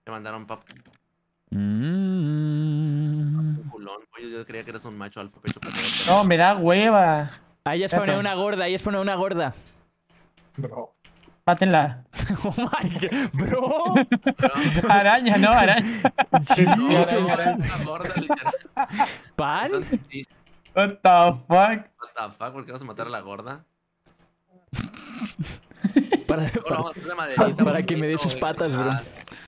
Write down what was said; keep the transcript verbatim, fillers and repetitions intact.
Te mandaron pap. Mm. Un culón. Oye, yo creía que eres un macho alfa pecho pateado. No, me da hueva. Ahí es Ya poner está. una gorda, ahí es poner una gorda. Bro. Mátenla. Oh my god, bro. Araña, no, araña. No, Jesus. no, es una gorda, literal. ¿Pan? Entonces, sí. What the fuck? What the fuck, ¿por qué vas a matar a la gorda? Para, Luego lo para, vamos a hacer de maderita, para que me dé bonito, sus güey, patas, bro. ah,